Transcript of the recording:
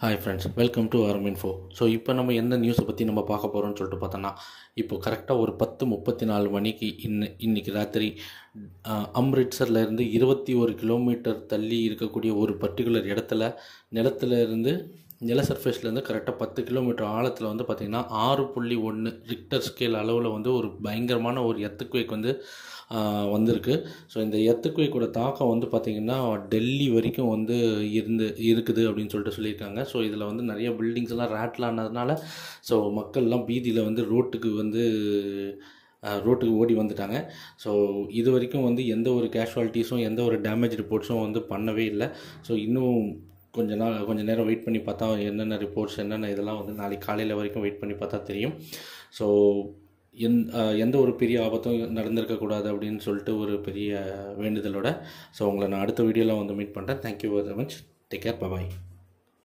Hi friends, welcome to ஆர்மின்ஃபோ. So இப்போ நம்ம எந்த நியூஸை பற்றி நம்ம பார்க்க போகிறோம்னு சொல்லிட்டு பார்த்தோன்னா, இப்போ கரெக்டாக ஒரு 10:34 மணிக்கு இன்றைக்கி ராத்திரி அம்ரிட்சர்லேருந்து 21 கிலோமீட்டர் தள்ளி இருக்கக்கூடிய ஒரு பர்டிகுலர் இடத்துல நில சர்ஃபேஸ்லேருந்து கரெக்டாக 10 கிலோமீட்டர் ஆழத்தில் வந்து பார்த்திங்கன்னா 6.1 ரிக்டர் ஸ்கேல் அளவில் வந்து ஒரு பயங்கரமான ஒரு எர்த்குவேக் வந்து வந்திருக்கு. ஸோ இந்த எர்த்குவேக்கோட தாக்கம் வந்து பார்த்திங்கன்னா டெல்லி வரைக்கும் வந்து இருக்குது அப்படின்னு சொல்லிட்டு சொல்லியிருக்காங்க. ஸோ இதில் வந்து நிறைய பில்டிங்ஸ் எல்லாம் ரேட்டில் ஆனதுனால ஸோ மக்கள்லாம் பீதியில் வந்து ரோட்டுக்கு ஓடி வந்துட்டாங்க. ஸோ இது வரைக்கும் வந்து எந்த ஒரு கேஷுவாலிட்டிஸும் எந்த ஒரு டேமேஜ் ரிப்போர்ட்ஸும் வந்து பண்ணவே இல்லை. ஸோ இன்னும் கொஞ்ச நேரம் வெயிட் பண்ணி பார்த்தா என்னென்ன ரிப்போர்ட்ஸ் என்னென்ன இதெல்லாம் வந்து நாளைக்கு காலையில் வரைக்கும் வெயிட் பண்ணி பார்த்தா தெரியும். ஸோ எந்த ஒரு பெரிய ஆபத்தும் நடந்திருக்கக்கூடாது அப்படின்னு சொல்லிட்டு ஒரு பெரிய வேண்டுதலோட ஸோ உங்களை நான் அடுத்த வீடியோவில் வந்து மீட் பண்ணுறேன். Thank you very much. Take care. பாய்.